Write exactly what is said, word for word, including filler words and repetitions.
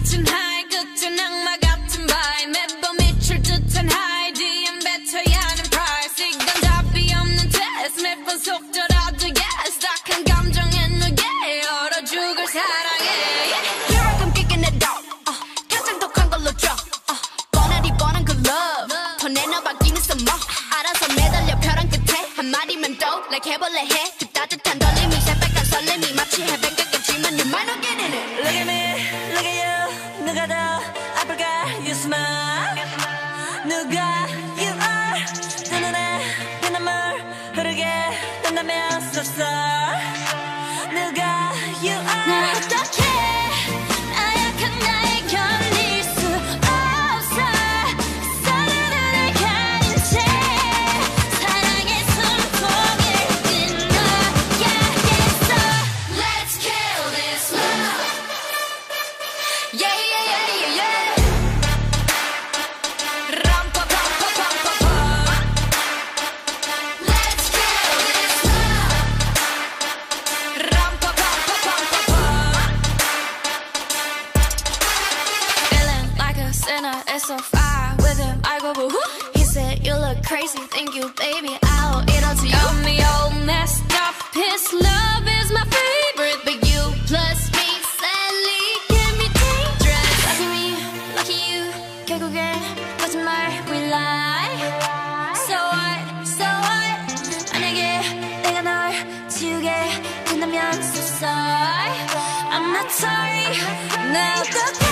같은 하이 극진 악마 같은 바이 매번 미칠 듯한 하이 디엠 뱉어야 하는 price 이건 답이 없는 test 매번 속더라도 yes 딱한 감정에 누게 얼어 죽을 사랑해 Here I come kicking it out uh, 가장 독한 걸로 줘 uh, 뻔하디 뻔한 그 love 더 내놔받기는 써머 알아서 매달려 벼랑 끝에 한마디면 또 like 해볼래 해 그 따뜻한 떨림이 새빨간 설렘이 마치 해변가겠지만 you might not get in it Look at me, look at you 누가 더 아플까 you smile 누가 you are 두 눈에 피눈물 흐르게 된다면 so sorry 누가 you are 나 어떡해 나약한 나에 걸릴 수 없어 서로를 가린 채 사랑의 숨통을 끊어야겠어 Let's kill this love Yeah yeah yeah yeah yeah 람파파파파파파 Let's kill this love 람파파파파파파 Feeling like a sinner, it's so far with him I go boo hoo He said you look crazy, thank you baby I'll eat all to you Got me all messed up, his love is my favorite But you plus me sadly can be dangerous Lucky me, lucky you 결국엔 거짓말 we lie So what, so what 만약에 내가 널 지우게 된다면 so sorry I'm not sorry 나 어떡해